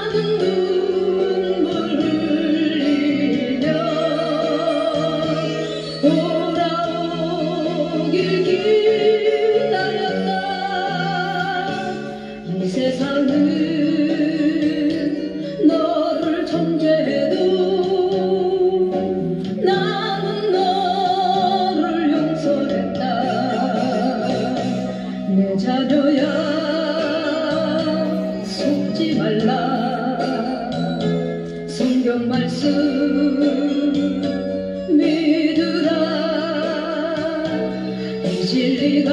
돌아오길 기다렸다. 이 세상은 너를 존재해도 나는 너를 용서했다. 내 자녀야 속지 말라. 성경 말씀 믿으라. 이 진리가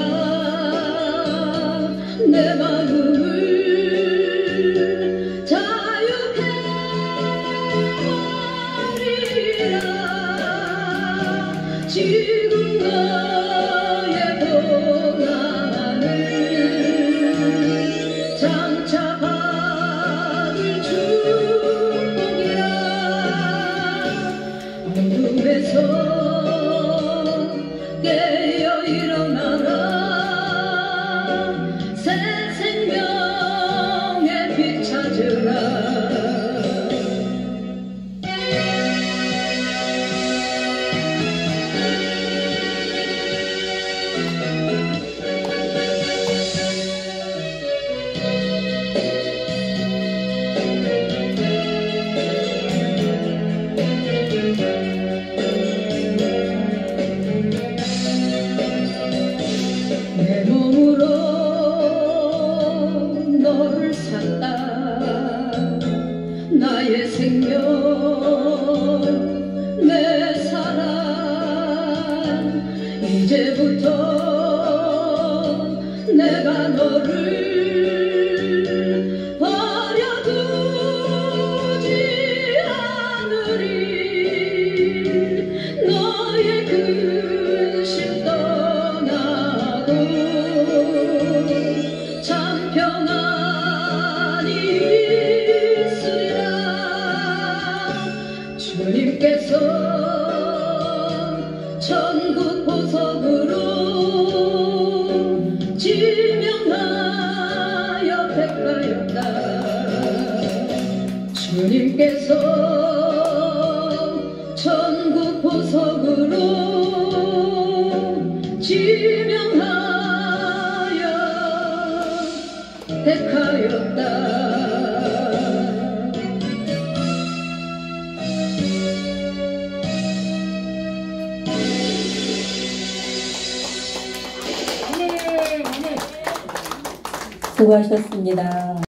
내 마음을 자유케 하리라. 지금 너의 고난을 장차 받을 축복이라. 어둠에서 깨어 일어나라. 새 생명의 빛 찾으라. 내 몸으로 너를 샀다. 나의 생명 내 사랑. 이제부터 내가 너를 버려두지 않으리. 너의 근심 떠나고 참 평안이 있으리라. 주님께서 천국 보석으로 지명하여 택하였다. 주님께서 천국 보석으로 지명하여 택하였다. 수고하셨습니다.